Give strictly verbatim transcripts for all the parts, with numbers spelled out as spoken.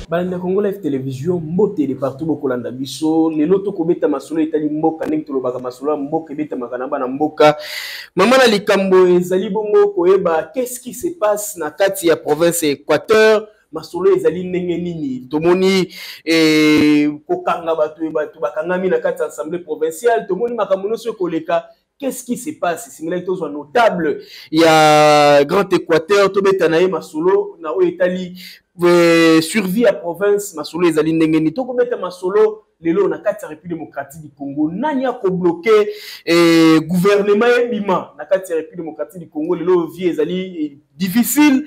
Banda Congo Live Télévision, mbote de partout bokolanda biso, lelo to kobeta masolo etali mboka ndenge tolobaka masolo mboka ebeta makanaba na mboka. Mama na likambo ezali bongo koyeba qu'est-ce qui se passe na kati ya province Équateur, masolo ezali ndenge nini. Tomoni eh kokanga bato bato bakangami na kati ya assemblée provinciale, tomoni makambo nyonso koleka. Qu'est-ce qui se passe? C'est un notable. Il y a Grand Équateur, Tobeta Nae Masolo, Nao Italie, survie à province, Masolo et Zaline Nengeni, Tokobeta Masolo, Lelo, na Kati République démocratique du Congo, Nanya ko bloqué le gouvernement Bima, na Kati République démocratique du Congo, Lelo, vie Ezali, difficile,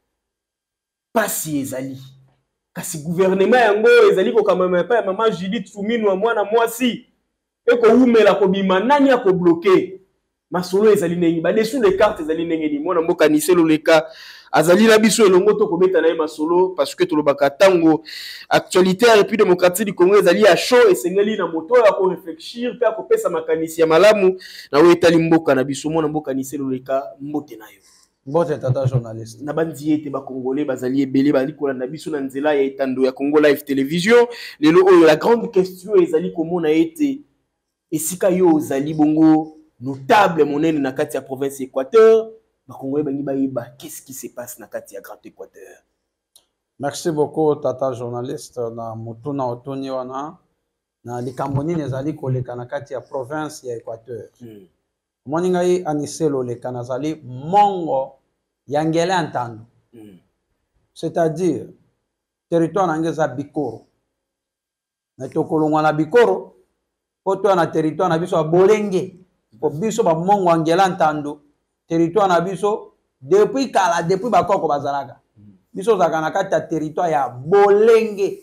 pas si Ezali. Kasi gouvernement Yango, Ezali, ko kamama pa, maman Judith Soumino, moi na moi si. Et que vous mettez la kobima, nani a ko bloqué. Masolo ezali nengi, ba dessous les cartes ezali nengi ni. Moi na mboka ni selo le cas. Azali na biso elongo to kobeta na masolo parce que to lobaka tango actualité à République démocratique du Congo ezali à chaud et sengeli na moto ya ko réfléchir pe ko pesa makanisi ya malamu na we etali mboka na biso mo na mboka ni selo le cas mbote na yo. Mbote tata journaliste. Na bandi ete ba congolais bazali ebele bali ko na biso na nzela ya etando ya Congo Live Télévision. Lelo oyo la grande question ezali komona ete et si kayo zali bongo notable monene na kati ya province Équateur, ba Congolais bangi ba qu'est-ce qui se passe na kati ya Grand Équateur? Merci beaucoup tata journaliste na mutuna otoni wana na likambo nini ezali koleka na kati ya province ya Équateur. Mm. Moni ngai aniselo le kanazali mongo yangele antando. Mm. C'est-à-dire territoire nangeza Bikoro. Na tokolongwa na Bikoro poto na territoire na biso bolenge po biso ba mongo angela ntando territoire na biso depuis kala depuis bakoko bazalaka biso zaka na kati ya territoire ya bolenge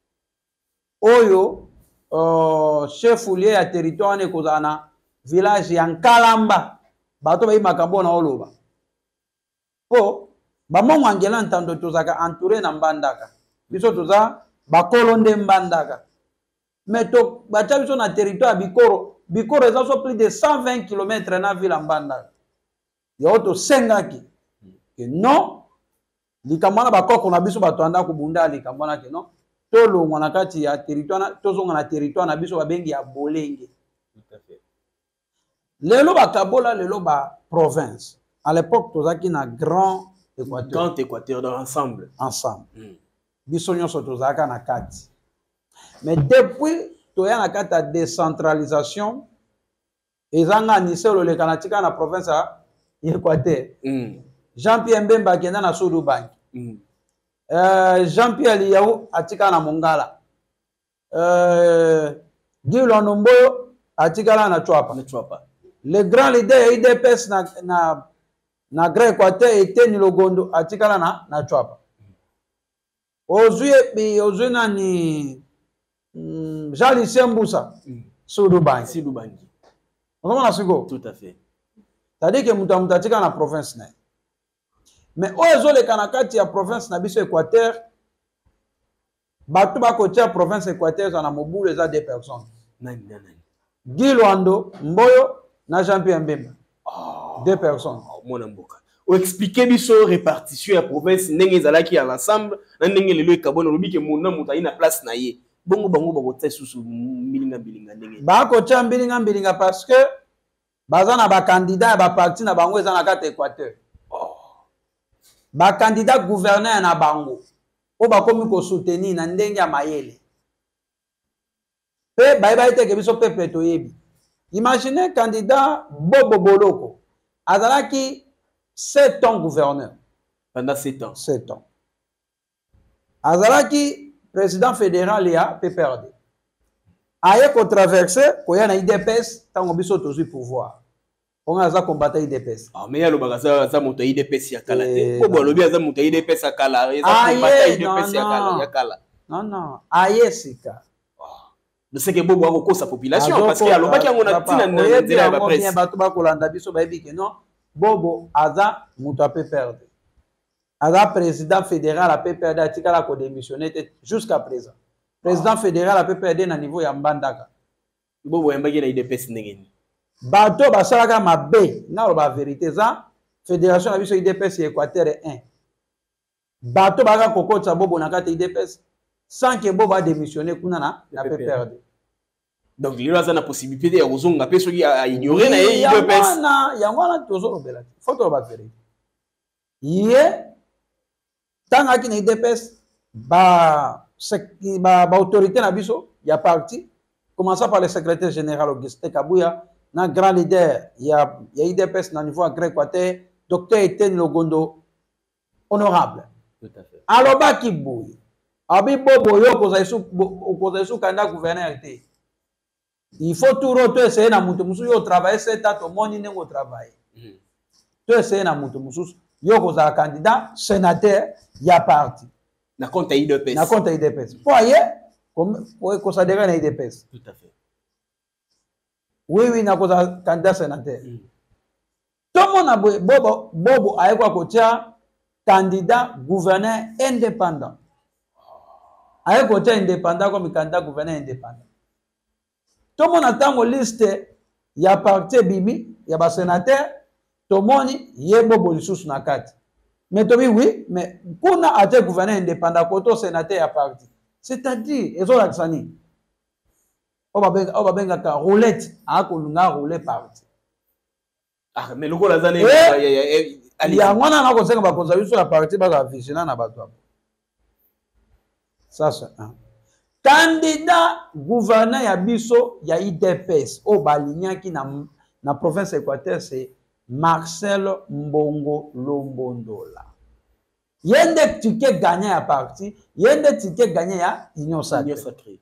oyo uh, chef lié ya territoire ne kozana village ya Nkalamba bato ba makambo na oloba po ba mongo angela ntando tozaka entouré na Mbandaka biso toza bakolonde Mbandaka. Mais to bacha biso na territoire Bikoro, Bikoro est also plus de cent vingt kilomètres na ville Mbandaka. Ya auto sengaki. Que non, likamana bakoko na biso bato anda ko bunda likamana ke non. To longo na kati ya territoire to zonga na territoire na biso babengi ya bolenge. Tout à fait. Lelo bakabola lelo ba province. À l'époque tozaki na Grand Équateur. Grand Équateur dans ensemble. Ensemble. Mm. Biso nyonso tozaka na kati. Mais depuis toya na kati ya décentralisation ezanga niselo le kanatika na province ya Équateur. Mm. Jean-Pierre Mbemba akenda na Sodo Bank. Mm. Euh, Jean-Pierre Liaou atika na Mongala. Euh, Guy Lwanomboyo atika na Chwapa. Na Chwapa. Le grand leader I D P S na na na Grand Équateur était ni Logondo atika na na Chwapa. Ozuye bi ozuna ni Mm, Jean-Lucien Mboussa, mm. Sodo Bangi. Sodo Bangi. Comment on a tout à fait. C'est-à-dire que Mouta Mouta tika na province na. Mais ozo le kanakati ya province na biso Équateur, batu ba ko tia province Équateur na mobulu eza deux personnes. Nani nani. Guy Lwando, Mboyo na Jean-Pierre Mbemba. Oh. Deux personnes. Oh, mon amboka. O expliquer biso répartition ya province ndenge ezalaki ya l'ensemble, na ndenge lelo ekabona lobi ke mona muta ina place na ye. Bongo bango bako tsa susu milinga milinga ndenge ba ko tsa milinga milinga parce que baza na ba candidat ba parti na bango eza na kati Équateur. Oh. Ba candidat gouverneur na bango o ba komi ko soutenir na ndenge ya mayele pe ba ba ite ke biso peuple to yebi. Imaginez candidat Bobo Boloko azalaki sept ans gouverneur pendant sept ans. sept ans. Azalaki président fédéral ya P P R D. Aye ko traverser ko ya na I D P S tango biso tozu pouvoir. On a za combattre I D P S. Ah mais ya lo bagaza za moto I D P S ya kala te. Ko bo lobi za moto I D P S ya kala, za combattre I D P S ya kala ya kala. Non non, aye sika. Ne sais que bobo ako sa population parce que aloba ki ngona tina na nzela ba presse. Ba to ba ko landa biso ba bi ke non. Bobo aza moto P P R D. Aza président fédéral à P P R D atikala ko démissionné jusqu'à présent. Président fédéral à P P R D na niveau ya Mbandaka. Bobo yambaki na I D P S ndengeni. Bato basalaka mabe na ba vérité za fédération na biso I D P S Équateur un. Bato baka kokotsa bobo na kati I D P S sans que Boba démissionner kuna na na peut perdre. Donc il y a la possibilité de ozonga pe soki à ignorer na I D P S. ya Ya wana tozo robela. Faut to ba faire. Yé tanga ki na I D P S ba ba ba autorité na biso ya parti commençant par le secrétaire général Augustin Kabouya na grand leader ya ya I D P S na niveau agré Équateur docteur Etienne Logondo honorable. Tout à fait. Aloba ki boy. Abi bobo yo ko za isu ko za isu kanda gouverneur té. Il faut tout roto essayer na mutu musu yo travailler sept ans to moni nengo travailler. To essayer na mutu musu yo ko za candidat sénateur ya parti. Na compte I D P S. Na compte I D P S. Voyez comme pour considérer na I D P S. Tout à fait. Oui oui na ko za candidat sénateur. Tout le monde bobo bobo ayekwa ko tia candidat gouverneur indépendant. Ayekwa tia indépendant comme candidat gouverneur indépendant. Tout le monde attend liste, il y a parti Bibi, il y a sénateur, tout le monde y a bobo lisusu na kati. Mais tu oui, mais qu'on a été gouverneur indépendant, quand sénateur y a parti. C'est-à-dire, ils ont l'accent. On va bien, on va bien la roulette, à qu'on a roulé parti. Ah, mais le gars là, il y a un an à cause que parce que sur la partie, bah la vision na batwa. Ça c'est un. Candidat gouverneur ya biso ya I D P S au balinya qui na na province Équateur c'est Marcel Mbongo Lombondola. Yende ticket gagné à parti, yende ticket gagné à Union Sacrée.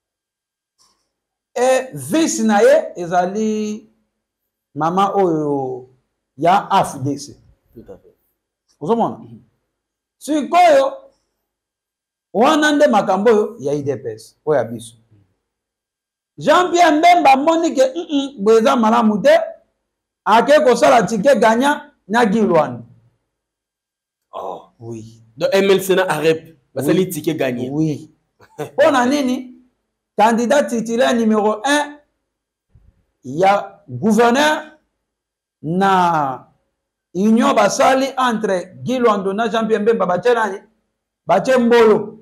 Et vice naye ezali mama oyo ya A F D C. Tout à fait. Vous comprenez? Sikoyo wana nde makambo oyo ya I D P S oyo ya biso. Jean-Pierre Mbemba moni ke mm bweza malamu te ake kosala ticket gagnant na Gilwan. Oh oui. Donc M L C na arep basali ticket gagné. Oui. Pona nini candidat titulaire numéro un ya gouverneur na union basali entre Gilwan na Jean-Pierre Mbemba bachelani bache Mboyo.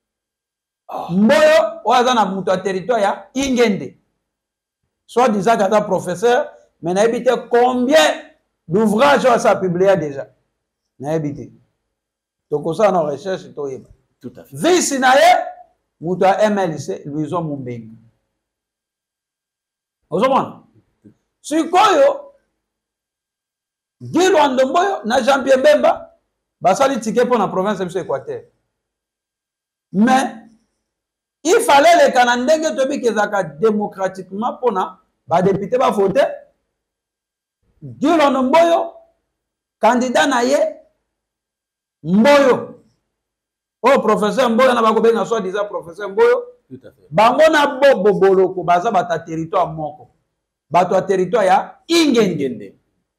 Mboyo oaza na mutu a territoire ya Ingende. Soit disant qu'un professeur, mais n'a habité combien d'ouvrages ça a publié déjà. N'a habité. Donc ça nos recherches to yeba. Tout à fait. Vice naye mutu a M L C Louison Mumbenga. Ozomona. Sikoyo Gilwan Mboyo na Jean-Pierre Mbemba basali ticket pour la province de l'Équateur. Mais il fallait les Canadiens qui étaient démocratiquement pour les députés va voter. Gilwan Mboyo, candidat naye Mboyo. Oh, professeur Mboyo, na bako benga soit disant professeur Mboyo. Tout à fait. Bango na bobo boloko baza bata territoire moko. Bato territoire ya Ingende.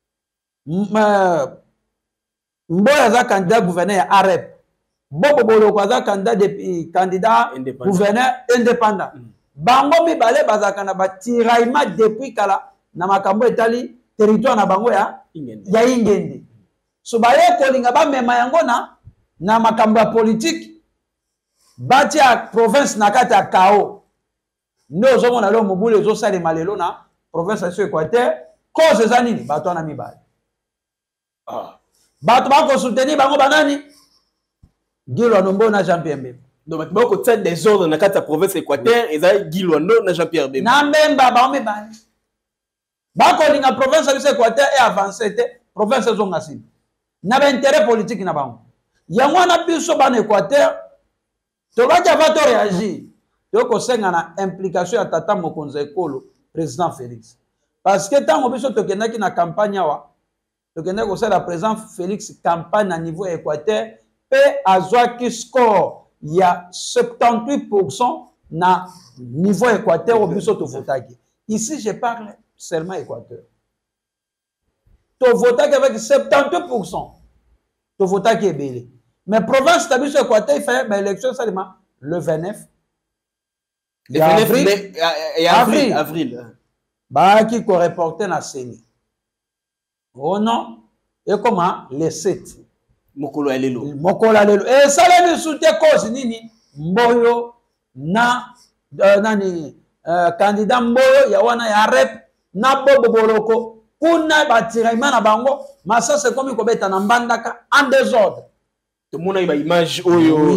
Mboyo aza candidat gouverneur ya A R E P. Bobo boloko aza candidat de candidat gouverneur indépendant. Mm. Bango mibale bazaka na batiraillement depuis kala na makambo etali territoire na bango ya Ingende. Ya Ingende. So baye kolinga ba mema yango na na makambo ya politique bati ya province na kati ya Kao. Ndo zo mona lo mobule zo sale malelo na province ya Équateur cause za nini bato na mibale. Ah. Bato ba ko soutenir bango banani Gilwan Mboyo na Jean-Pierre Mbemba. Donc ba ko tsa désordre na kati ya province Équateur eza Gilwan na Jean-Pierre Mbemba. Na Mbemba ba mibale. Ba ko linga province ya Équateur et avancer te province zonga sini. Na ba intérêt politique na bango. Yango na biso ba na Équateur to ba ja to réagir. To ko senga na implication ya tata mokonza ekolo président Félix. Parce que tant biso to kendaki na campagne wa to kendaki ko sala président Félix campagne à niveau Équateur pe azwaki score ya soixante-dix-huit pour cent na niveau Équateur au biso to votaki. Ici je parle seulement Équateur. To votaki avec soixante-dix-huit pour cent. To votaki ebele. Mais province de biso Équateur il fait l'élection seulement le vingt-neuf. Le vingt-neuf et avril avril. Ba qui ko reporter na Séni. Oh non, et comment les sept Mokolo alelo. Mokolo alelo. Et ça les soutien cause nini Mboyo na uh, nani uh, candidat Mboyo ya wana ya rep na Bobo Boloko kuna batirima na bango masase komi kobeta na mbandaka en désordre. Tout le monde a une image oyo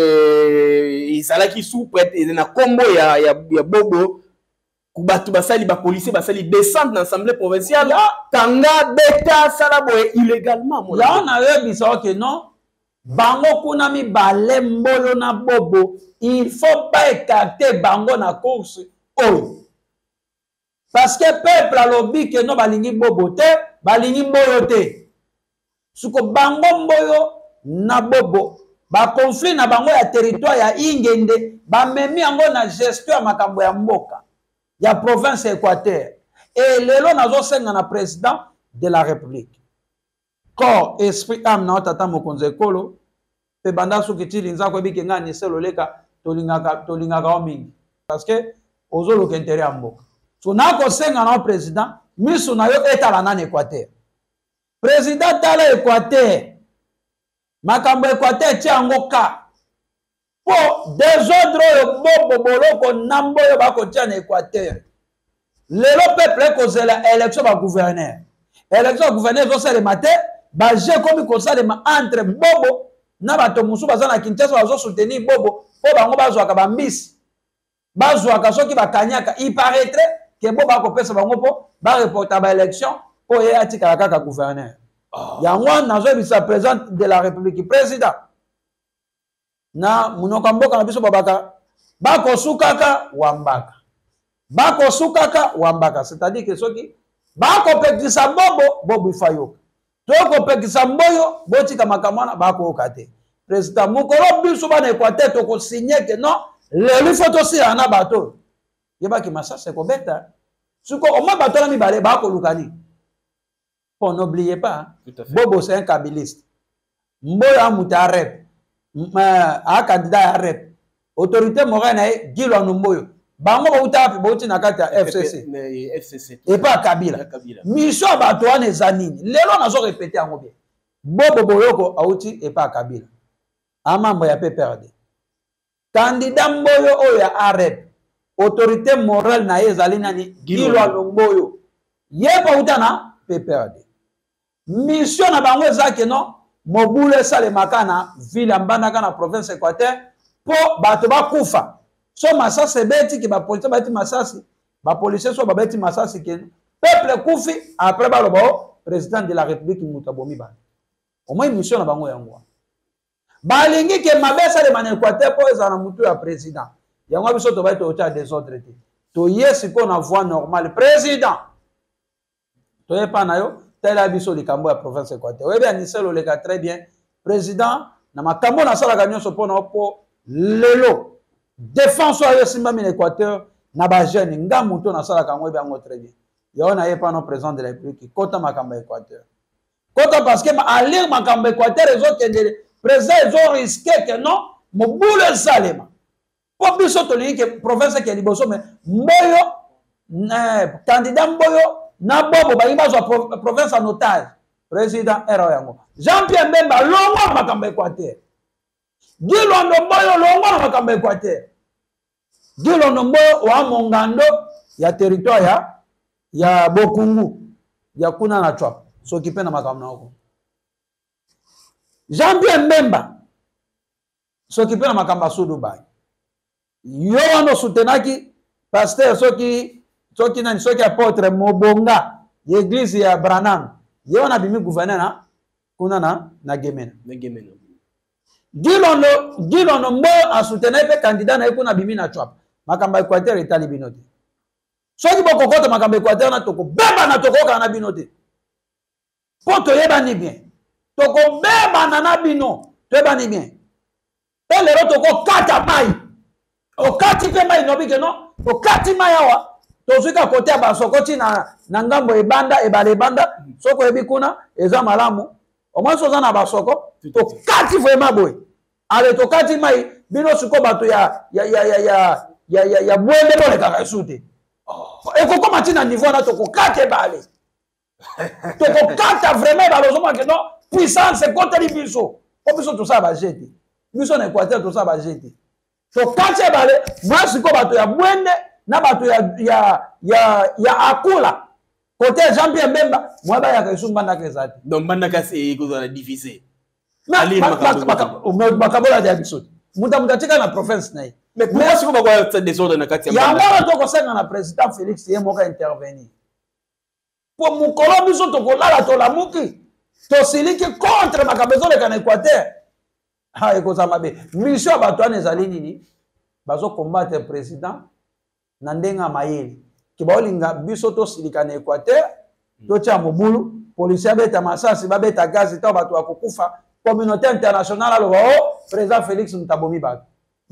eh izalaki soupe na combo ya ya, ya Bobo kubatu basali ba policier basali descendre dans l'assemblée provinciale kanga beta salabo illégalement mo là on a eu bisa que non bango kuna mi bale Mboyo na Bobo il faut pas écarter bango na course oyo parce que peuple a lobby que non balingi Bobo te balingi Mboyo te suko bango Mboyo na Bobo ba conflit na bango ya territoire ya Ingende ba memi yango na gestion ya makambo ya mboka ya province Équateur et lelo nazo senga na président de la République corps esprit âme na tata mokonze ekolo pe banda suki tili nzako ebike ngani selo leka tolingaka tolingaka mingi parce que ozolo ke intérêt ya mboka so na ko senga na président miso na yo etala na Équateur président tala Équateur makambo Équateur tiango ka po désordre yo Bobo Boloko na Mboyo bako tia na Équateur lelo peuple ko zela élection ba gouverneur élection gouverneur zo sele matin ba je komi ko sale ma entre Bobo na bato musu bazana Kinshasa bazo soutenir Bobo po bango bazwa ka bambisi bazwa ka soki bakanyaka il paraîtrait que Bobo bako pesa bango po ba reporter ba élection po ye atika kaka gouverneur. Oh. Yango nazo bisa président de la République président na munoko mboka na biso babaka bako sukaka wambaka bako sukaka wambaka c'est-à-dire que soki bako pekisa Bobo Bobo ifayo toko pekisa Mboyo botika makamana bako okate président mukolo biso bana Équateur toko signer que non le photo si ana bato yeba ki masase ko beta suko oma bato na mibale bako lukani. On n'oubliez pas, Bobo c'est un kabiliste. Mboyo amuta rep, un candidat à rep. Autorité morale, Gilo Mboyo. Bango ba utapi ba uti nakata F C C. F C C. Et pas Kabila. Mission batouane zanini. Lelo nazo répéter en bien. Bobo Boloko auti et pas Kabila. Amambo ya P P R D. Candidat Mboyo oya a rep. Autorité morale na ezalina ni Gilo Mboyo. Yepa utana P P R D. Mission na bango ezake non mobule sale makana ville mbandaka na province Équateur po bato ba kufa so masasi beti ki ba police bati masasi ba police so ba beti masasi ke peuple kufi après ba lobo président de la République mutabomi ba au moins mission na bango yango ba lingi ke mabesa le man Équateur po ezana mutu ya président yango biso to ba to cha désordre te to yesi ko na voie normale président to ye pa na yo tel abiso likambo ya province Équateur. Oui bien niselo leka très bien président na makambo na sala ganyo so pona po lelo défense ya simba min Équateur na ba jeune ngamu to na sala kango bien très bien. Ya na ye pa no président de la République kota makambo Équateur. Kota parce que ma lire makambo Équateur les autres président ils ont risqué que non mo boule salema. Po biso to li que province ke liboso mais Mboyo candidat Mboyo na Bobo ba imba province en otage président era yango Jean-Pierre Mbemba longo makambo Équateur Gilondo Mboyo longo makambo Équateur Gilondo Mboyo wa mongando ya territoire ya ya Bokungu ya kuna na Chwap so kipe na makambo nako Jean-Pierre Mbemba so kipe na makambo su Dubai yo wano sutenaki pasteur soki soki nani soki apôtre Mobonga l'église ya Branham yo na bimi gouverneur na kuna na na Gemena na Gemena Gilondo Gilondo Mboyo a soutenir pe candidat na kuna bimi na Chwap makambo Équateur etali binote soki bokokota makambo Équateur na toko beba na tokoka na binote po to yeba ni bien toko beba na na bino to yeba ni bien pe lero toko kata mai o kati pe mai no bike no o kati mai awa tozuka kote basokoti na na ngambo ebanda ebale banda soko ebikuna eza malamu o mwa soza na basoko to kati vraiment boy ale to kati mai bino suko bato ya ya ya ya ya ya ya ya bwende bole kaka sute e ko koma tina niveau na to ko kate bale to ko kata vraiment balozo ma que non puissance contre les biso o biso to ça ba jeter biso na Équateur to ça ba jeter to kati ebale moi siko bato ya Bwende na bato ya ya ya ya Akula côté Jean Pierre Bemba moi ba ya kesumba na kezati donc bandaka c'est kozana divisé ali makabola ya biso muta muta tika na province na mais pourquoi siko ba kwa désordre na kati ya ngala to kosenga na président Félix ye moka intervenir pour mukolo biso to kolala to lamuki to siliki contre makabezo le kana Équateur ha ekoza mabe mission bato anezali nini bazo combattre président na ndenga mayeli ki baolinga biso to silika na Équateur to tia mobulu policier beta masasi babeta gaz to bato akokufa communauté internationale alo o président Félix Mtabomi bato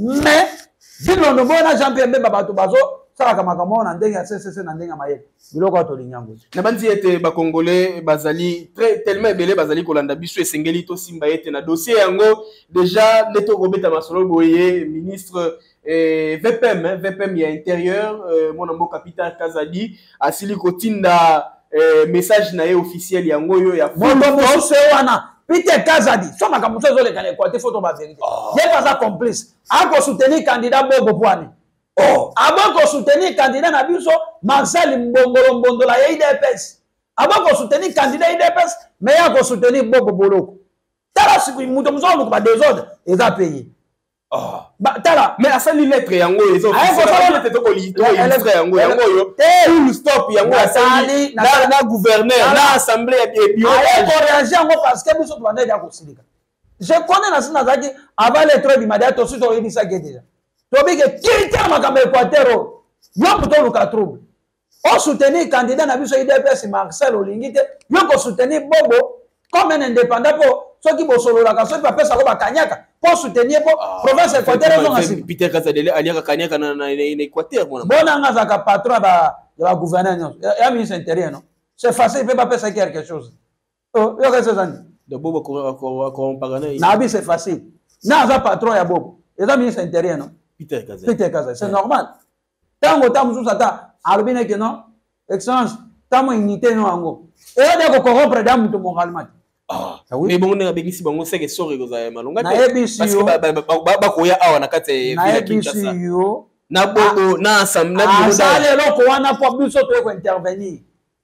mais bilondo bona Jean Pierre Bemba bato bazo sala kama kama na ndenga C C C na ndenga mayeli biloko to linyango na bandi ete ba congolais bazali très tellement belé bazali kolanda biso esengeli to simba ete na dossier yango déjà neto kobeta masolo boye ministre eh, V P M V P M ya intérieur eh, mon ambo capitaine Kazadi asili kotinda eh, message na ye officiel yango yo ya mondo moso wana Peter Kazadi soma kama mchezo le kana kwa photo ba vérité ye pas complice ako soutenir candidat Bobo Pwani oh abako soutenir candidat na biso Marcel Mbongolo Mbondola ya I D P S abako soutenir candidat I D P S mais yako soutenir Bobo Boloko tala siku muto mzolo ko ba désordre eza payé oh ba tala mais asali lettre yango ezo lettre to ko lito lettre yango yango yo full stop yango asali na na gouverneur na assemblée ya bureau pour réagir yango parce que biso banda ya ko silika je connais na sina zaki avant lettre bi madia to suto yebisa déjà to bige kilita makambe Équateur yo muto luka trouble o soutenir candidat na biso I D P S Marcel Olingite yo ko soutenir Bobo comme un indépendant pour ceux qui bosolo la kaso pa pesa ko bakanyaka pour soutenir pour province Équateur zo ngasi Peter Kazadele aliaka kanyaka na na Équateur bona bona ngaza ka patron ba ya gouverneur ya ministre intérieur non c'est facile peut pas pesa quelque chose oh yo que c'est ça de Bobo ko ko ko pagana na bi c'est facile na za patron ya Bobo et za ministre intérieur non Peter Kazadele Peter Kazadele c'est normal tango tamu sata albine que non excellence tamu unité no ango et de ko corrompre damu to moralement ah mais bon na bengisi bango seke sore goza malonga na ebisi parce que ba ko ya awa na kate na ebisi yo na Bobo na asam na biso sale loko wana po biso to ko intervenir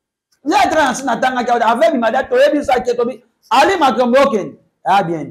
ni trans na tanga ka avec mi mada to ebisa ke to bi ali makamboken ah bien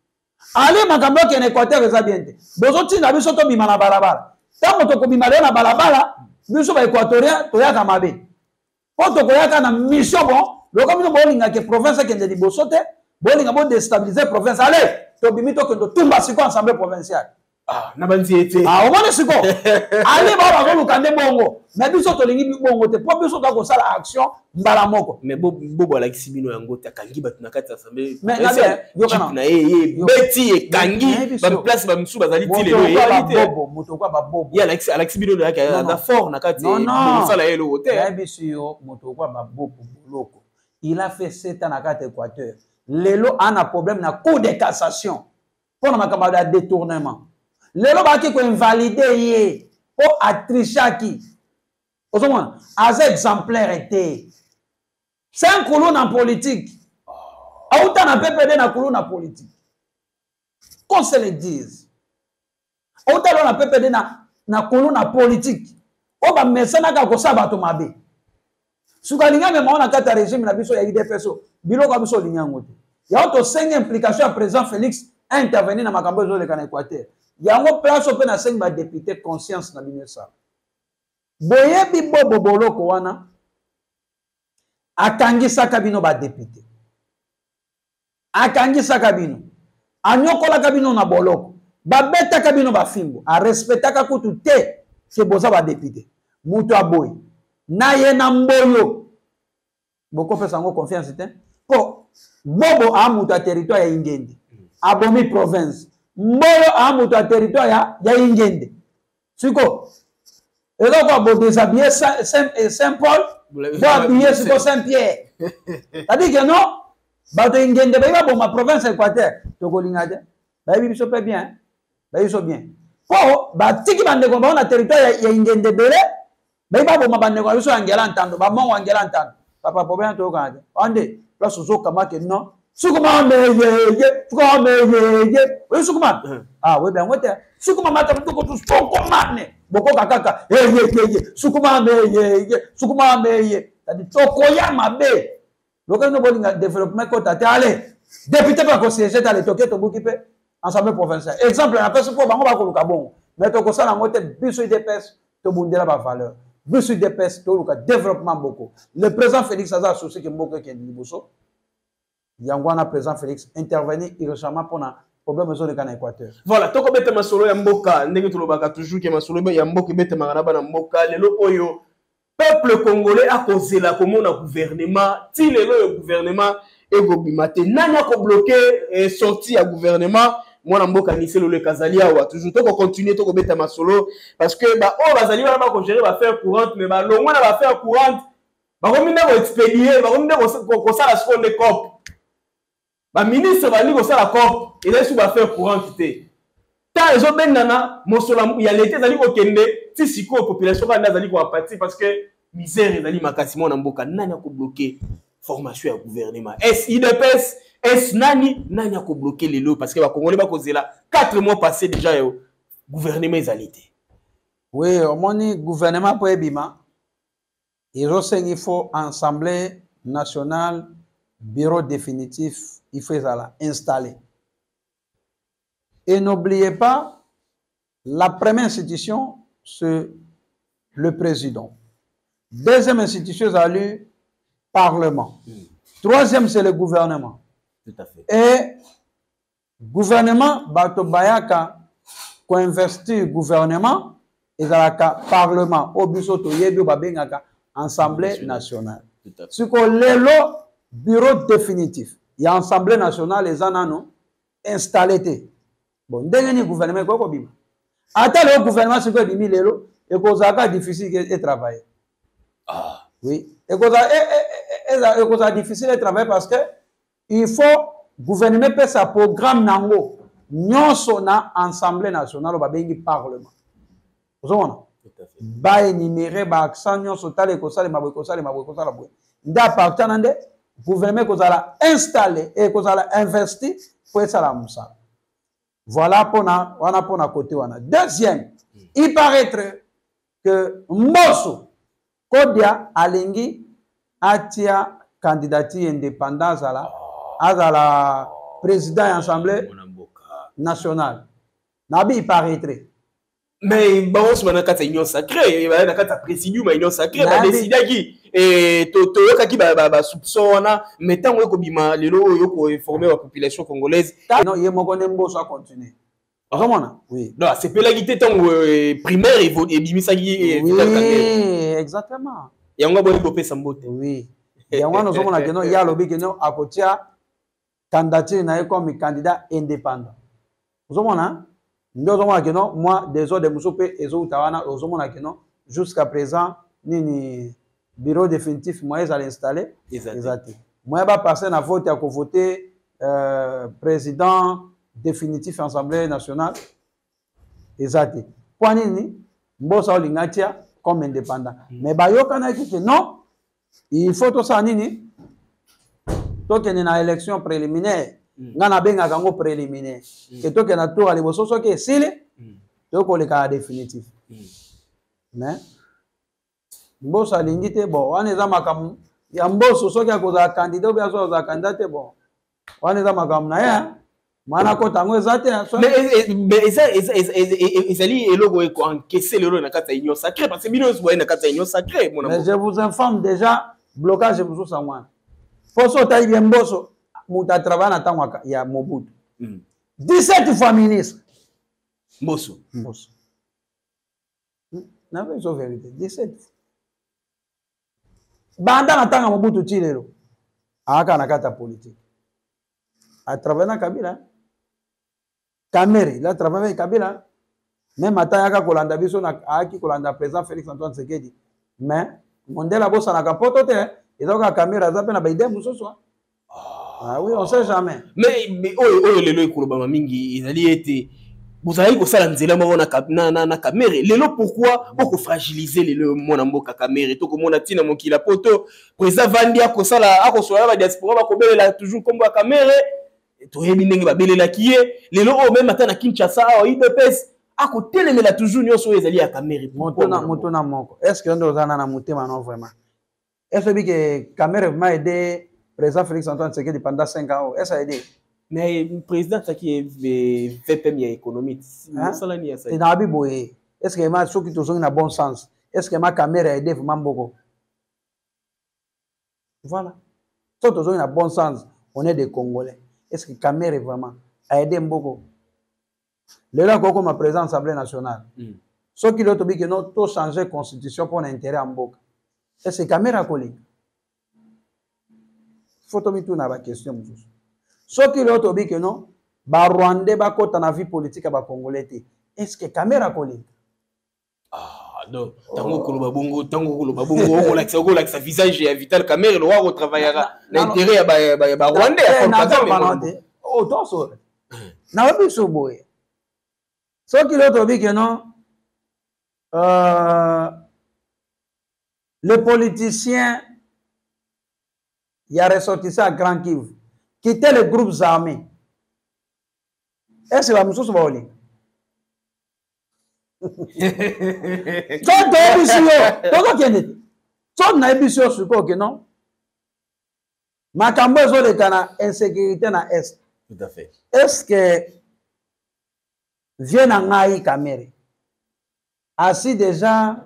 ali makamboken Équateur eza bien bozo tinda biso to bima na balabala tango to ko bima na balabala biso ba équatorien to yaka mabe po to ko yaka na mission bon le comme nous bolinga que province qui est de bosote bolinga bon déstabiliser province allez to bimito que to tumba siko assemblée provinciale ah na banzi ete ah o mona siko allez ba ba ko lukande bongo mais biso to lingi bongo te po biso to ko sala action mbala moko mais bobo ala kisibino yango ta kangi bat na kati assemblée mais yo kana na ye beti e kangi ba place ba msu bazali ti lelo ye bobo moto kwa ba bobo ya ala ala kisibino ya ka fort na kati no sala yelo hotel ya biso yo moto kwa ba bobo boloko. Il a fait sept ans à carte Équateur. Lelo a un problème na cour de cassation. Pour na makamba détournement. Lelo ba ki ko invalider yé pour attricher qui. Osomon, as exemplaire était. C'est un colon en politique. Autant na P P D na colon en politique. Qu'on se le dise. Autant na P P D na na colon en politique. O ba mesana ka ko sabato mabe. Suka linga me maona kata régime na biso ya I D P S biloko biso linyango te ya auto senga implication ya président Félix intervenir na makambo zo le kana Équateur yango place ope na senga ba député conscience na binesa boyebi Bobo Boloko wana akangisa kabino ba député akangisa kabino anyokola kabino na boloko babeta kabino ba fimbo a respectaka kutu te ke boza ba député mutu aboy na ye na mboyo boko pesa ngo confiance te po Bobo a muta territoire ya Ingende abomi province mboyo a muta territoire ya ya Ingende siko elo ko bo déshabiller Saint Saint Paul bo habiller siko Saint Pierre tadi que non ba to Ingende ba bo ma province Équateur to ko lingade ba bi biso pe bien ba biso bien po ba tiki bande ko ba na territoire ya Ingende bele ba bo mabande ko biso angela ntando ba mongo angela ntando papa problème to kanje ande place zo kama ke non Sukuma meye, sukuma meye. Oui, sukuma. Ah oui, ben, ouais, sukuma mata mtoko tu sukuma ne. Boko kakaka, eh ye ye, sukuma meye, sukuma meye. C'est-à-dire, tokoya mabe. Donc, nous avons un développement côté allez. Député pas qu'on siège dans les toquets to boukipe ensemble provincial. Exemple, la personne pour bango ba ko bon. Mais to ko ça la moté biso de pes to bundela ba valeur. Biso de pes to luka développement beaucoup. Le président Félix Aza associé que mboko ke liboso. Yangwana président Félix intervenir irrécemment pour na problème zone de Équateur. Voilà, toko bete masolo ya mboka ndenge to lobaka toujours que masolo ya mboka bete maraba na mboka lelo oyo peuple congolais a causé la commune gouvernement, ti lelo le gouvernement et gobimate nani ko bloquer sortie à gouvernement moi na mboka ni selo le kazalia wa toujours to ko continuer to ko beta masolo parce que ba o bazali ba ko gérer ba faire courante mais ba longwa na ba faire courante ba ko minda ko expédier ba ko minda ko ko sala seconde cop ba ministre ba li ko sala cop et là sous ba faire courante té ta ezo benana mosola ya l'été zali ko kende ti siko population ba zali ko apathie parce que misère zali makasi mo na mboka nani ko bloquer formation à gouvernement. Est-ce I D P S, est-ce nani nani a bloqué les lots parce que les Congolais va causer là quatre mois passés déjà le gouvernement est alité. Oui, au moins le gouvernement pour ebima. Il il faut assemblée nationale bureau définitif il faut ça installer. Et n'oubliez pas la première institution c'est le président. Deuxième institution c'est le Parlement. Mm. Troisième, c'est le gouvernement. Tout à fait. Et gouvernement, Bato Bayaka, qu'on investit le gouvernement, et dans le Parlement, au Busoto, Yedo Babengaka, Assemblée nationale. Ce qu'on l'élo, bureau définitif. Il y a Assemblée nationale, les anano, installé. Bon, dernier gouvernement, quoi, quoi, bim. Attends, le gouvernement, c'est quoi, bimi, l'élo, et qu'on a difficile de travailler. Ah. Oui. Et qu'on a difficile de travailler parce que il faut gouverner pour sa programme nango. Nous sommes en Assemblée nationale, au Parlement. Vous voyez? Ba énuméré, ba accent, nous sommes allés comme ça, les maboué comme ça, les maboué comme ça, la boué. Nda partant de gouvernement qu'on a installé et qu'on a investi pour ça la moussa. Voilà pour na, on a pour na côté on a. Deuxième, il paraîtrait que Mbosso Kodia Alingi atia candidature indépendance à la, à la président de l'Assemblée nationale. Nabi il paraîtrait. Mais bon, on a une union sacrée, on a une présidium, une union sacrée, on a décidé qui et to to yoka ki ba ba soupçon na mettons ko bima lelo yoko informer la population congolaise. Non, il mo connait Mbosso à continuer. Vraiment? Oui. Non, c'est pas la guité ton primaire et et bimisa qui oui, exactement. Il y a un bon copé sambote. Oui. Il y a un nous sommes là que non, il y a lobby que non à côté candidature na comme candidat indépendant. Nous sommes là. Nous sommes là que non, moi des autres de Moussopé et autres tawana, nous sommes là que non jusqu'à présent ni ni bureau définitif moi ils allaient installer. Exact. Moi va passer na vote à voter euh, président définitif Assemblée nationale. Exact. Point ni Mbosso Olingatia comme indépendant. Mm. Mais bayoka na ki non, il faut tout ça nini. To que na élection préliminaire, ngana benga kango préliminaire. Que to que na tour ali boso so ke sile, to ko le ka définitif. Mais Mbosso alingite bon, wana za makamu ya Mbosso so ke ko za candidat ou bien so za candidat bon. Wana za makamu na ya mais ils ont encaissé le rôle dans la union sacrée parce que ils ont dans la union sacrée. Mais je vous informe déjà, blocage de Moussou Samouane. Pour ça, il y a Mbosso, Mouta travaille dans le temps, il y a Mobutu. dix-sept fois ministre. Mbosso. Mbosso. Non, mais c'est la vérité. dix-sept. Banda na tanga Mobutu Chilero. Aka na kata politique. A travailler dans Kabila. Kamere, il a travaillé avec Kabila. Même à Tayaka Kolanda Biso na Aki Kolanda président Félix Antoine Tshisekedi. Mais Mondela Bossa na kapote, ils ont caméra zape na baide musoso. Ah oui, on sait jamais. Mais mais oh oh les lois Kolobama mingi, ils allaient été vous avez que ça la nzela mo na na na, na caméra lelo pourquoi pour fragiliser le mona mboka caméra to ko mona tina mokila poto président vandi a ko sala a ko sola ba diaspora ba ko belela toujours comme ba caméra to yebi ndenge ba belela kiye lelo o même atana Kinshasa o I D P S a ko telemela toujours nyoso ezali ya caméra motona motona moko est-ce que ndo zana na motema non vraiment est-ce que caméra m'a aidé président Félix Antoine Tshisekedi pendant cinq ans est-ce a aidé. Mais le président qui est V P M économique, c'est dans la Bible. Est-ce que ma ceux qui sont dans bon sens? Est-ce que ma caméra a aidé vraiment beaucoup? Voilà. Ceux qui sont dans bon sens, on est des Congolais. Est-ce que la caméra vraiment a aidé beaucoup? Le là comme ma présence à l'Assemblée nationale. Ceux qui l'ont dit que nous avons changé la constitution pour l'intérêt en beaucoup. Est-ce que la caméra a collé? Il faut que nous tournions la question. Ce qui l'autre dit que non, ba Rwandais ba kota na vie politique ba Congolais. Est-ce que caméra collé? Ah non, tango koloba bongo, tango koloba bongo, on l'accès au l'accès visage et vital caméra le roi travaillera l'intérêt ba ba ba Rwandais na pas oh toi so. Na ba biso boy. Ce qui l'autre dit que non, euh les politiciens il y a ressorti ça à Grand Kivu. Quitter les groupes armés. Est-ce que la moussou va aller? Quand tu es ici, tu es ici. Tu es ici, tu es non? Ma cambo zo de kana insécurité na est. Tout à fait. Est-ce que vient en ngai caméra? Assis déjà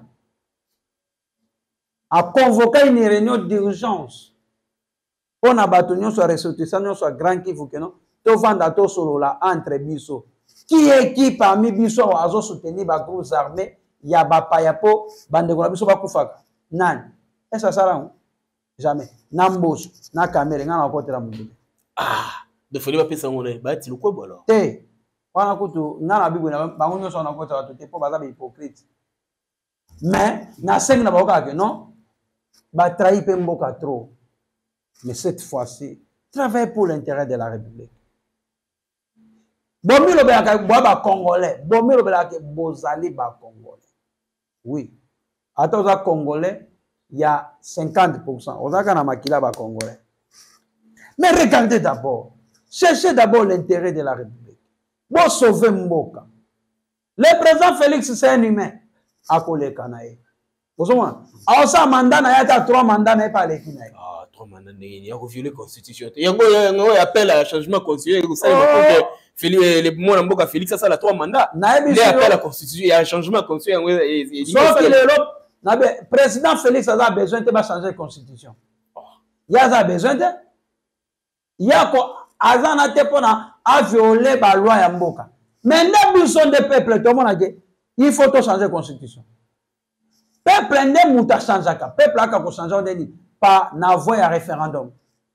a convoqué une réunion d'urgence. On a battu sur ressortissant sur Grand Kivu que non to vanda to solo la entre biso qui est qui parmi biso azo soutenir ba groupes armés ya ba payapo bande ko biso ba kufaka nani esa sala jamais nambos na caméra ngana ko tera mubu ah de foli ba pesa ngone ba ti ko bolo te wana kutu ngana bigo na ba ngonyo so na ko tera te po ba za hypocrite mais na seng na ba ka que non ba trahi pe mboka trop. Mais cette fois-ci, travaille pour l'intérêt de la République. Bomi lo belaka boba Congolais, bomi lo belaka bozali ba Congolais. Oui. Attends ça Congolais, il y a cinquante pour cent. On a kana makila ba Congolais. Mais regardez d'abord, cherchez d'abord l'intérêt de la République. Bon sauver Mboka. Le président Félix c'est un humain. Akole kanae. Vous savez, alors ça mandat na yata trois mandats mais pas les kinae. Il y a violé la constitution. Il y a un appel à changement constitutionnel. Vous savez, les mots en Félix, ça, ça, trois mandats. Il y a appel à la constitution, il y a un changement constitutionnel. Sauf que le président Félix a besoin de changer la constitution. Il y a besoin de. Il y a à violer la loi à Mboka. Mais nous sommes des peuples, tout le monde a dit, il faut changer la constitution. Peuple n'est pas changé. Peuple a changé pas n'avoir un référendum.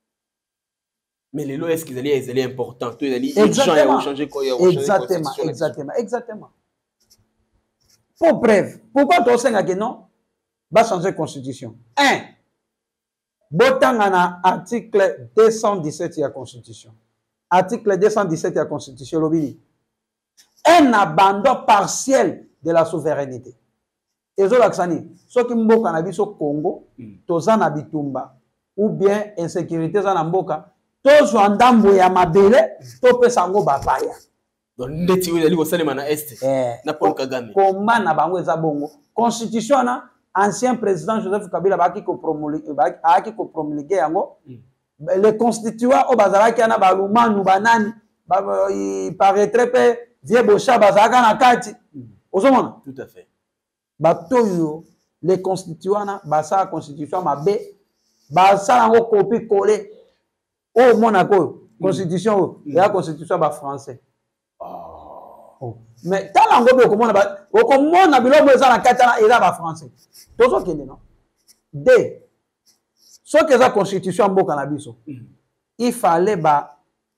Mais les lois, est-ce qu'ils allaient être importants? Exactement. Exactement, exactement, exactement. Pour preuve, pourquoi tu as dit non? Va changer la constitution. Un, Botan a article deux cent dix-sept de la constitution. Article deux cent dix-sept de la constitution, l'obéit. Un abandon partiel de la souveraineté. Et zo laksani, so ki mboka na biso Congo, toza na bitumba ou bien insécurité za na mboka, tozo ndambo ya mabele, to pesa ngo bapaya. Donc ndeti we ali ko salema na est. Na Paul Kagame. Komba na bango eza bongo. Constitution na ancien président Joseph Kabila baki ko promulguer, baki ko promulguer yango. Le constituant au bazalaki na balumanu banani, ba il paraîtrait pe vie bocha bazaka na kati. Ozomona? Tout à fait. Batoyo les constituants basa constitution mabe basa ngo copie coller au Monaco constitution la constitution ba français oh mais tala ngo be komona ba o komona bilobo eza na katana eza ba français tozo kende non de ce que la constitution mboka na biso il fallait ba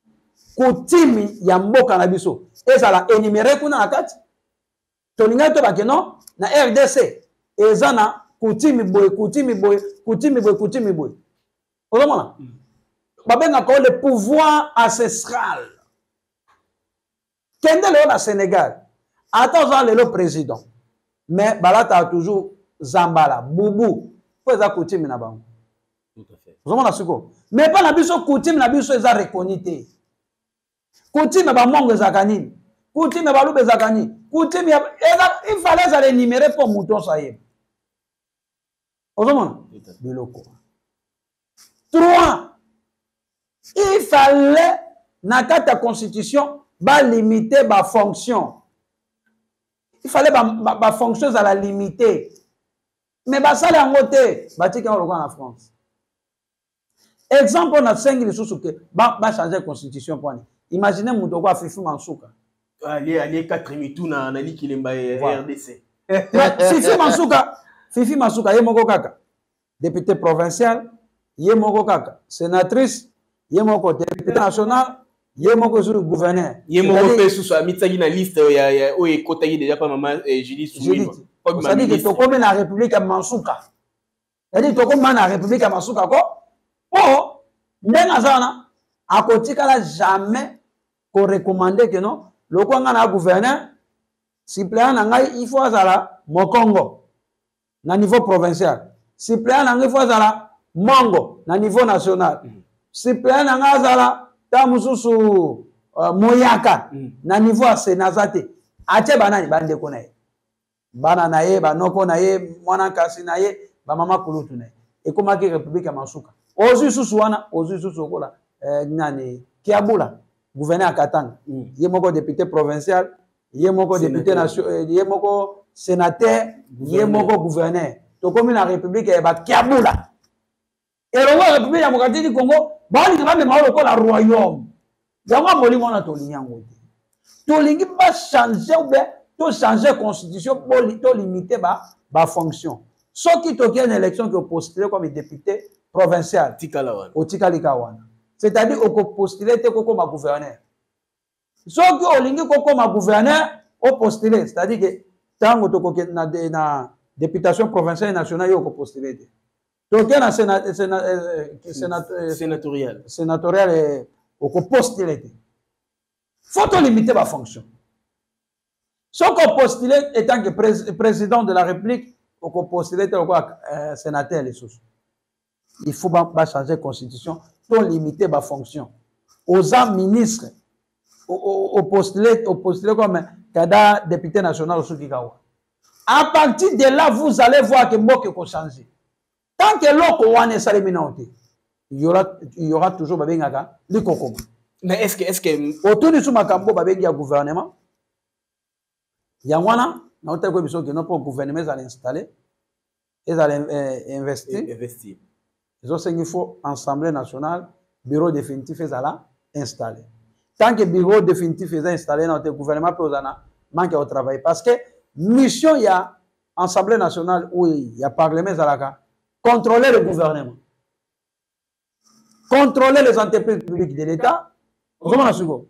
kutimi ya mboka na biso ezala énumérer kuna na kati tolinga to ba ke non na R D C ezana kutimi boy kutimi boy kutimi boy kutimi boy okomona babenga ko le pouvoir ancestral kende leo na Sénégal attends le président mais balata toujours Zambala bubu po eza coutume na bango tout à fait ozomona siko mais pas na biso coutume na biso eza reconnu te coutume ba mongo ezaka nini coutume ba lube ezaka nini coutume il fallait ça l'énumérer pour mouton ça y est ozomona biloko trois il fallait na kata constitution ba limiter ba fonction il fallait ba, ba, ba fonction à la limiter mais ba sala yango te batika ngo en France exemple on a cinq lisusu ke ba ba changer constitution point imaginez muto kwa Fifi Mansuka ali ali quatre mitu na na likilemba R D C Fifi Mansuka Fifi Mansuka ye moko kaka député provincial ye moko kaka sénatrice ye moko député national ye moko sur gouverneur ye moko pe sous amitaki na liste ya ya o ekotaki déjà pas maman Julie Soumino ça dit que to comme na république ya Mansuka ça dit to comme na république ya Mansuka ko oh ndenga sana akotikala jamais ko recommander que non loko nga na gouverneur suppléant na ngai il faut azala mokongo na niveau provincial suppléant na ngai il faut azala mongo na niveau national suppléant na ngai azala ta mususu uh, moyaka mm. na niveau ya senazate ache banani bande ko na ye bana na ye banoko na ye mwana kasi na ye ba mama kulutu na ye ekomaki république ya Mansuka ozu susu wana ozu susu okola eh, nani Kiabula gouverneur Katanga mm. ye moko député provincial ye moko député national ye moko sénateur ye moko gouverneur to komi na république ya ba Kiabula et la république ya mokati du Congo bali ngaba me ko la royaume yango molimo na to linyango to lingi ba changer ou bien to changer constitution pour to limiter ba ba fonction so qui to une élection que postuler comme député provincial tikalawana o tikalikawana c'est-à-dire au postuler te koko ma gouverneur so qui o lingi koko ma gouverneur au postuler c'est-à-dire que tango to ko na na députation provinciale et nationale yo ko postuler donc na sénat sénatorial sénatorial au ko postuler faut to limiter ma fonction so ko postuler étant que président de la République au ko postuler te quoi sénateur les sous il faut pas changer la constitution pour limiter ma fonction. Aux hommes ministres, au postuler, au postuler comme cada député national au Soukikawa. À partir de là, vous allez voir que Mboke peut changer. Tant que l'autre one est salé minauté, il y aura, il y aura toujours Babengaka, l'Ikokoma. Mais est-ce que, est-ce que, autour du Soumakambo, Babengia gouvernement, Yangwana, n'a pas besoin que notre gouvernement allait installer, ils allaient investir. investir. Ils ont il faut Assemblée nationale, bureau définitif est installé. Tant que bureau définitif est installé dans le gouvernement, il manque au travail. Parce que mission, il y a Assemblée nationale où il y a Parlement, contrôler le gouvernement, contrôler les entreprises publiques de l'État. Voilà.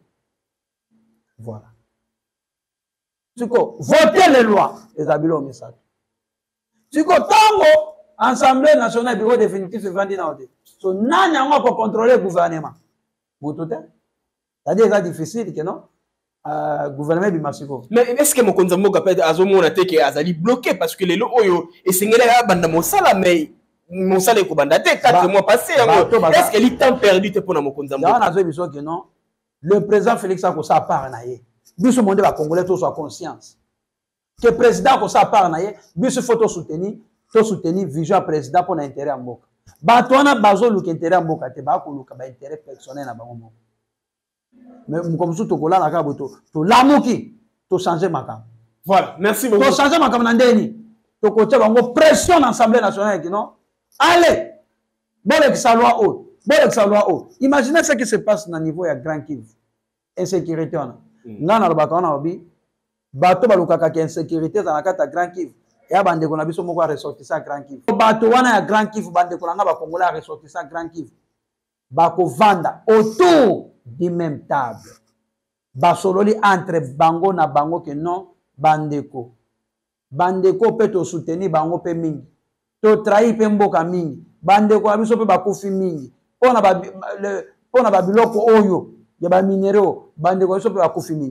Voter les lois, les habiles au message. Tango, Assemblée nationale, bureau définitif, c'est vendu dans le so, nani yango pour contrôler le gouvernement. C'est-à-dire que c'est difficile que non euh, gouvernement du Mexico. Mais est-ce que mon konzambo kapet azomo na teke azali bloqué parce que les lots oyo et singela ya banda mosala mais mosala ko banda te quatre mois passés est-ce que li temps perdu te pour na mon konzambo. Dans la vision que non le président Félix Sako sa part na ye. Biso monde va congolais tous soit conscience. Que président ko sa part na ye, biso photo soutenir to soutenir vision président pour l'intérêt en mboka. Bato wana bazo luka intérêt en mboka te ba ko luka ba intérêt personnel na bango moko. Mais comme ça to kola na ka boto to lamuki to changer makam. Voilà, merci beaucoup. To changer makam na ndeni. To ko tia bango pression dans l'Assemblée nationale qui non. Allez. Bon le sa loi haut. Bon le sa loi haut. Imaginez ce qui se passe na niveau ya Grand Kivu. Insécurité on. Ngana lobaka na obi bato baluka ka insécurité za na kata Grand Kivu. Ya bande ko na biso moko ressortissant Grand Kivu. Bato wana ya Grand Kivu bande ko na ba Congolais ressortissant Grand Kivu. Ba ko vanda autour du même table. Basololi entre bango na bango que non bandeko. Bandeko peut te soutenir bango pe mingi. To trahi pe mboka mingi. Bandeko abiso pe bakufi mingi. Pona ba le pona ba biloko oyo ya ba minéraux bandeko abiso pe bakufi mingi.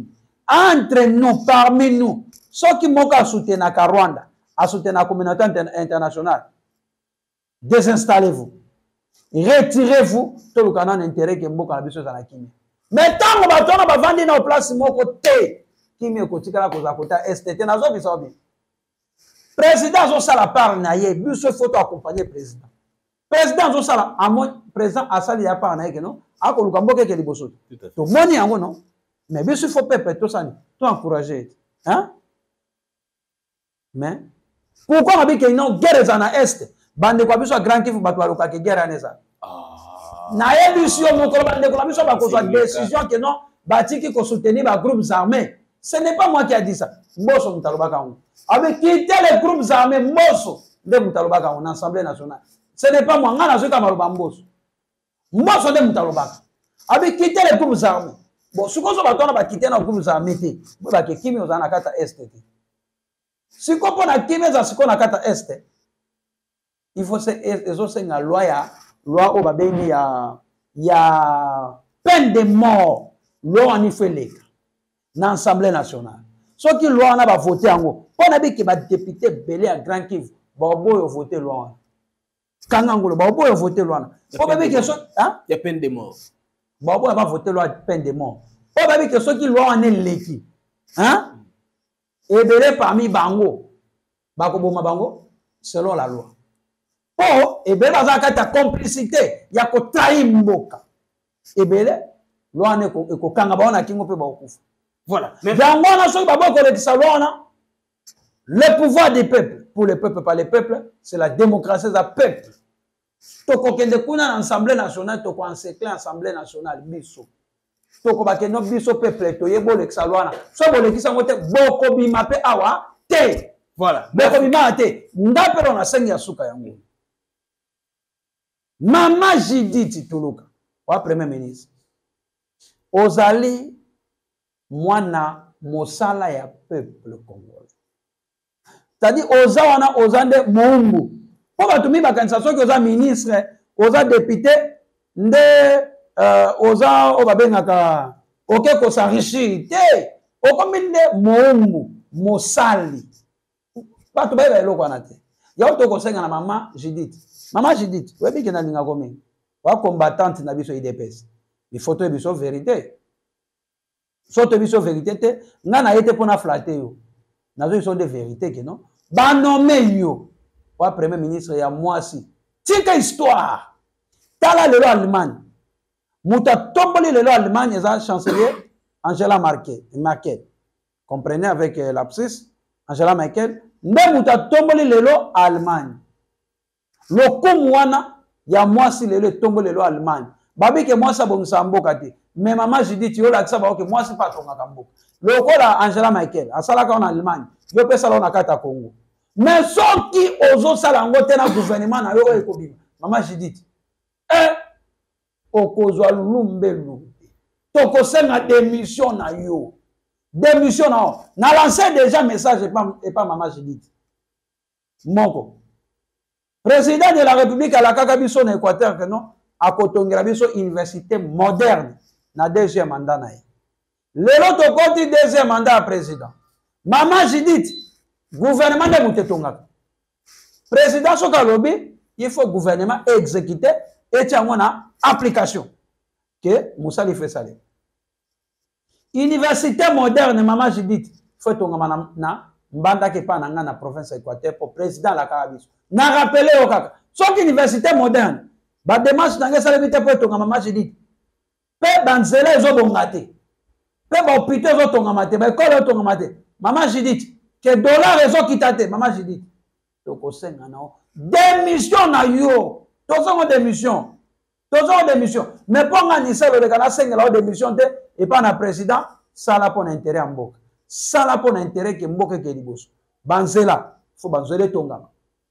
entre nous, parmi nous, ceux qui m'ont soutenu à Rwanda, à soutenir la communauté internationale, désinstallez-vous. Retirez-vous tout le canal d'intérêt que Mboka Biso dans la Kimi. Mais tant que vous avez vendu dans place mon côté, Kimi est côté là cause à côté est na zo biso bi. Président zo sala par na ye, biso photo accompagner président. Président zo sala à mon président asali ya par na ye non, a ko luka mboke ke liboso. To moni yango non. Mais biso faut peuple tout ça, tout encourager. Hein? Mais pourquoi on dit que non guerre za na est? Bande kwa biso grand kifu bato baloka ke guerre aneza. Na émission mon bande kwa biso ba kozwa décision que non batiki ko soutenir ba groupes armés. Ce n'est pas moi qui a dit ça. Mboso mutalobaka on. Avec quitter les groupes armés Mboso de mutalobaka on Assemblée nationale. Ce n'est pas moi ngana zo ka maloba Mboso. Mboso de mutalobaka. Avec quitter les groupes armés. Bon, ce qu'on va ba quitter na groupes armés té. Ba ke kimi ozana kata est té. Si ko pona kimi za siko na kata est. Il faut se ezosenga nga loi ya loi o babeni ya ya peine de mort loi en ifele na Assemblée nationale. Ce qui loi na ba voter yango. Pona bi ke ba député belé à Grand Kivu ba boyo voter loi. Kanga ngolo ba boyo voter loi. Po ba bi ke so hein? Il y a peine de mort. Ba boyo ba voter loi peine de mort. Po ba bi ke so qui loi en leki. Hein? Et belé parmi bango ba ko boma bango selon la loi. Oh, et bien, dans la complicité, il y a que trahir Mboka. Et bien, loi ne ko kanga ba ona kingo pe ba okufa. Voilà. Mais dans moi so ba boko le salona le pouvoir des peuples pour le peuple par les peuples, c'est la démocratie des peuples. To ko kende kuna na Assemblée nationale to ko encercler Assemblée nationale biso. To ko ba kendo biso peuple to yebo le salona. So bo le kisa ngote boko bima pe awa te. Voilà. Boko bima te. Ndapelo na sengi ya suka yango. Maman Judith Tuluka, wa premier ministre. Ozali mwana mosala ya peuple congolais. C'est-à-dire ozawana ozande Mungu. Po batumi bakanisa soki oza ministre, oza député, nde euh, oza obabengaka oke ko s'enrichir te. Okominde Mungu mosali. Batu ba eloko wana te. Ya to ko senga na maman Judith. Maman Judith, oui, bien que nous avons wa combattante na biso I D P S. Il faut que biso vérité. Soto biso vérité te, nga na été pour na flatter yo. Na zo sont de vérité que non. Ba nommé yo. Wa premier ministre ya mwasi. Tika histoire. Tala le loi Allemagne. Muta tomboli le loi Allemagne eza chancelier Angela Merkel. Merkel. Comprenez avec euh, l'abscisse Angela Merkel. Nde muta tomboli le loi Allemagne. Le kumwana ya mwasi lelo tombo lelo Allemagne. Babi ke mwasi abongisa mboka te. Mais maman Judith yo la kisa ba ke mwasi pa tonga kamboka. Lokola Angela Merkel asala ka en Allemagne. Yo pe sala na kata Congo. Mais soki ozo sala ngo te na gouvernement na yo ekobima. Maman Judith. Eh okozwa lumbe lumbe. Toko senga démission na yo. Démission na. Na lancé déjà message et pas et pas maman Judith. Moko. Président de la République à la Kakabiso en Équateur, que non, à Kotongera biso université moderne, na deuxième mandat na. Le l'autre côté deuxième mandat à président. Maman Judith, gouvernement de Moutetonga. Président Sokalobi, il faut gouvernement exécuter et tiens na application. Que Moussa lui fait ça. Université moderne, maman Judith, faut tonga na mbanda ke pa na nga na province Équateur pour président la Kakabiso. Na rappelé au kaka. Sauf université moderne. Ba démarche na ngesa lebite po tonga mama Judith. Pe banzela ezo bongate. Pe ba hôpital ezo tonga mate, ba école ezo tonga mate. Mama Judith, que dollar ezo kitate, mama Judith. Toko senga na o. Démission na yo. Tozo démission. Tozo démission. Mais pour nga ni selo de kana senga la démission te et pas na président, ça la pour intérêt en mboka. Ça la pour intérêt que mboka ke liboso. Banzela, faut banzela tonga.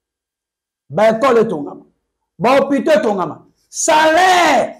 Ba école tongama ba hôpital tongama salaire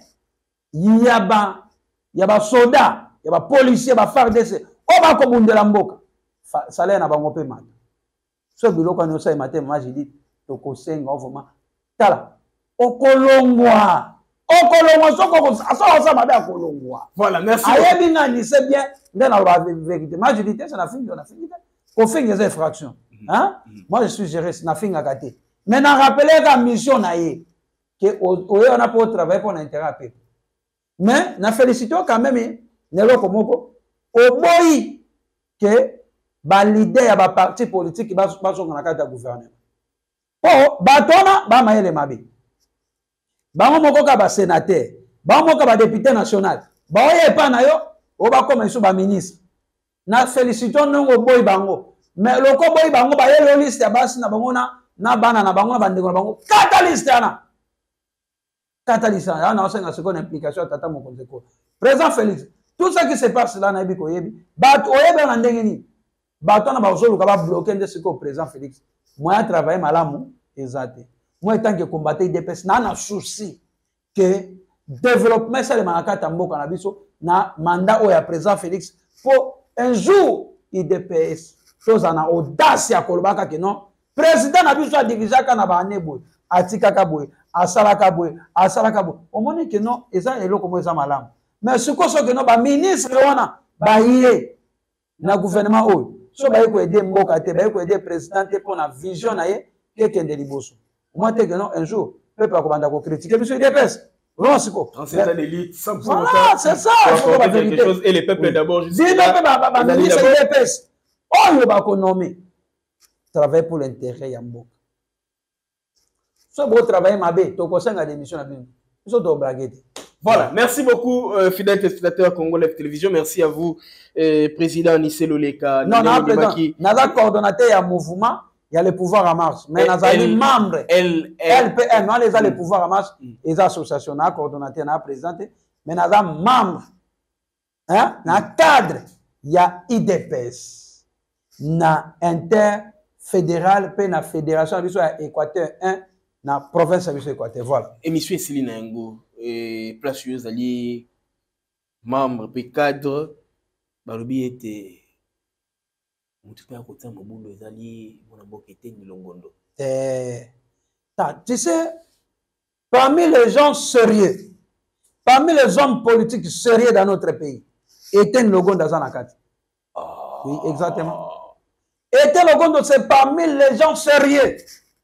yaba yaba soda yaba policier ba F A R D C o ba ko bundela mboka salaire na bango pe mata so biloko no sai matin moi j'ai dit to ko senga vraiment tala okolongwa okolongwa soko aso sa mabe akolongwa. Voilà, merci. Ayebi ngani c'est bien ndena la vérité. Ma vérité c'est na fin na fin. Ko fin des infractions. Hein? Moi je suis géré na fin ngakate. Mais na rappeler la mission na ye que oye on a pour travailler pour l'intérêt à peuple. Mais na félicité quand même nelo komoko au boy que ba leader ya ba parti politique ba ba so na kata gouvernement. Oh, batona ba mayele mabe. Ba moko ka ba sénateur, ba moko ka ba député national. Ba oye pa na yo, o ba comme so ba ministre. Na félicitons ngo boy bango. Mais loko boy bango ba yelo liste ya basi na bango na na bana na bango na bandeko na bango. Catalyste ana. Catalyste ana na osenga seconde implication tata mokonzi ko. Président Félix, tout ce qui se passe là na yebi ko yebi. Ba oyebe na ndenge ni. Ba tona ba osolo ka ba bloquer de ce que président Félix. Moi je travaille malamu exact. Moi tant que combattre I D P S na na souci que développement ça le manakata mboka na biso na mandat o ya président Félix pour un jour I D P S chose na audace ya kolobaka que non président na biso a dirigé kana ba nebo atika kaboy asala kaboy asala kaboy o moni que non eza eloko mo eza malamu mais ce que so que non ba ministre wana ba yé na gouvernement o so ba ko aider mboka te ba ko aider président te pour na vision na ye que kende liboso moi te que non un jour peuple akobanda ko critiquer monsieur I D P S Rosiko. En c'est un élite, cent pour cent. Voilà, c'est ça. La quelque chose et les peuples d'abord. Dis le peuple, ba ministre I D P S. Oh, yo ba ko nommer. Travailler pour l'intérêt ya mboka. So beau travailler mabe, to ko senga démission na bino. So do braguete. Voilà, merci beaucoup, euh, fidèles téléspectateurs Congolais Télévision. Merci à vous, euh, président Nissé Loleka. Non, non, président. Naza coordonnateur ya mouvement, il y a le pouvoir à marche. Mais Nazali membre. L L P M, non, les a le pouvoir à marche. Les associations, na coordonnateur, na présenté. Mais Naza membre. Hein? Na cadre, il y a I D P S. Na interfédéral, puis na fédération, il y a Équateur un, na province de Équateur. Voilà. Et monsieur Céline Ngo. Et place aux alliés, membres, puis cadres, Barubi était. Tu sais, parmi les gens sérieux, parmi les hommes politiques sérieux dans notre pays, Etienne Logondo Zanakat. Oui, exactement. Etienne Logondo, c'est parmi les gens sérieux.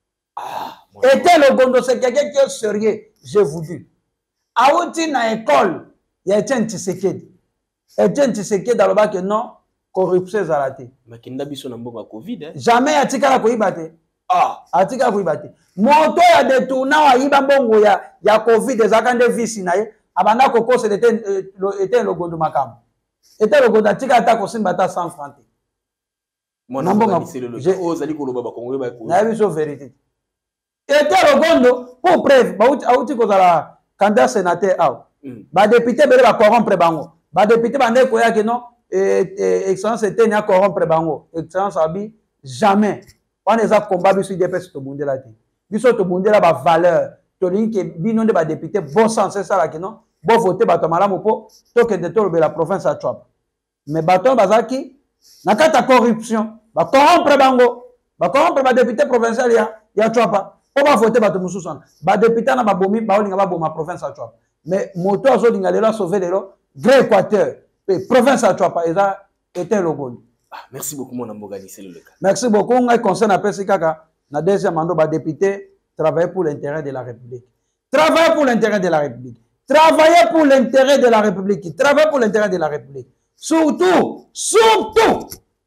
Etienne Logondo, c'est quelqu'un qui est sérieux, je vous dis. Aouti na école, il y a Etienne Tshisekedi. Etienne Tshisekedi dans le bac non, corruption zalate. Makinda biso na mboka Covid. Jamais atika la koibate. Ah, atika koibate. Moto ya détourna wa yiba mbongo ya ya Covid ezakande visi na ye. Abanda koko se Etienne Etienne Logondo makam. Etienne Logondo atika ata ko simba ta cent francs. Mon mbongo c'est le je ozali ko loba ba Congo ba ko. Na biso vérité. Etienne Logondo pour preuve, ba auti ko zala candidat sénateur ah ba député bele ba corrompre bango ba député bande ko ya que non et excellence était na corrompre bango excellence abi jamais on les a combat biso I D P S to bundela te biso to bundela ba valeur to linke bino de ba député bon sens c'est ça là que non bon voter ba to malamu po to que de to la province à Chouap mais baton bazaki na kata corruption ba corrompre bango ba corrompre ba député provincial ya ya Chouap. On va voter bato mususu wana ba député na babomi ba olinga ba boma province à Chouap mais moto azo linga lelo sauver lelo Grand Équateur et province à Chouap eza était Logondo. Ah, merci beaucoup mon amboga Nissé Loleka. Merci beaucoup ngai conseil na pesi kaka na deuxième mandat ba député travailler pour l'intérêt de la République. Travailler pour l'intérêt de la République. Travailler pour l'intérêt de la République. Travailler pour l'intérêt de la République. Surtout, surtout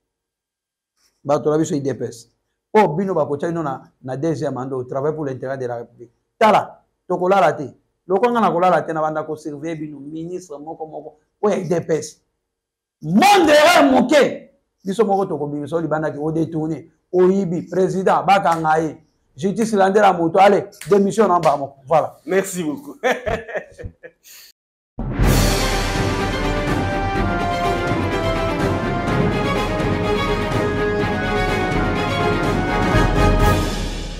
bato la biso I D P S. Oh, bino ba kocha ino na na deuxième mandat au travail pour l'intérêt de la République. Tala, to kolala te. Loko nga na kolala te na banda ko servir bino ministre moko moko o ya I D P S. Monde erreur moke. Biso moko to ko biso li banda ki o détourner, o yibi président baka ngai. Justice landera moto allez, démission en bas. Voilà. Merci beaucoup.